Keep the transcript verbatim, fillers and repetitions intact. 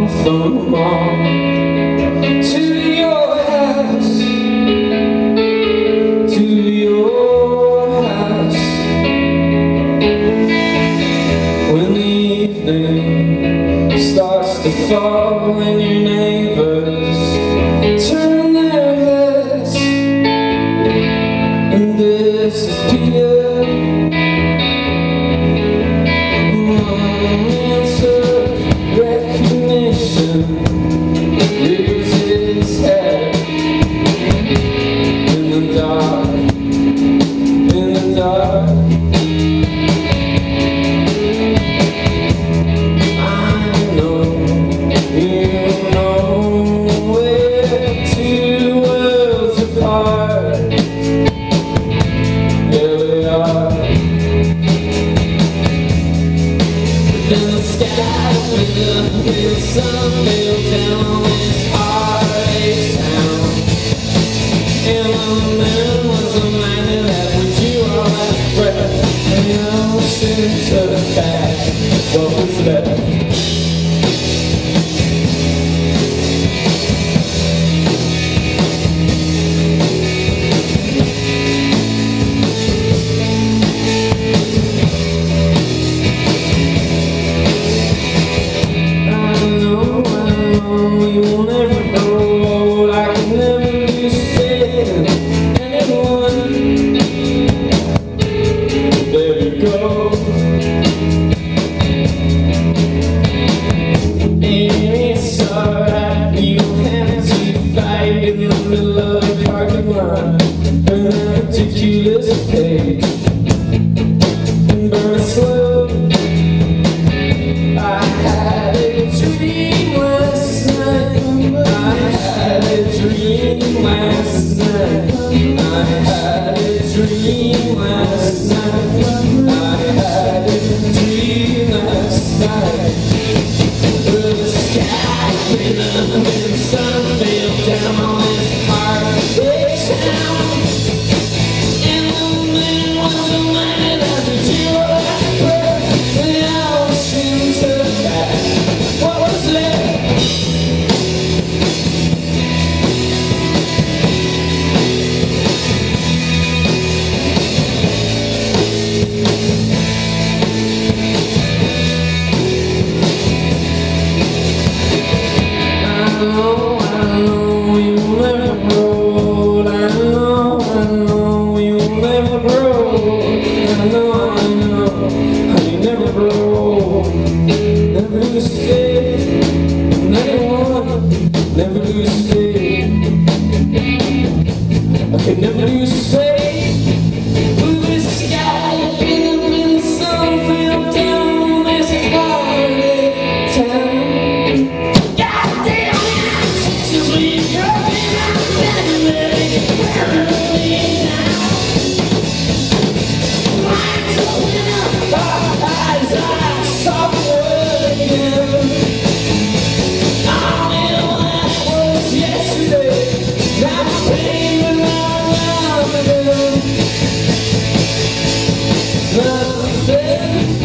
from the mall to your house, to your house. When the evening starts to fall and your neighbors turn their heads and disappear, rears its head in the dark, in the dark. I know, you know, we're two worlds apart. Yeah, we are. In the sky, with the sun built down on this heartache town. And the man was a man that left with you all last breath. And the ocean took back what was left. We will never grow, I can never understand anyone. There you go. And it's alright, you don't have to fight in the middle of the parking lot. Burn a ridiculous page and burn it slow. I had a dream last night. I had a dream last night. I had a dream last night. I had a dream last night. Through the sky, green and the sun fell down on this heartache town. And the man was a man after you were last breath. The ocean took back what was left. Never lose faith. I can never lose faith. Blue the sky, and the sun fell down on this heartache town. Goddamn, since we've broken our family, where are we now? Lines open up our eyes, I saw the world again. Nothing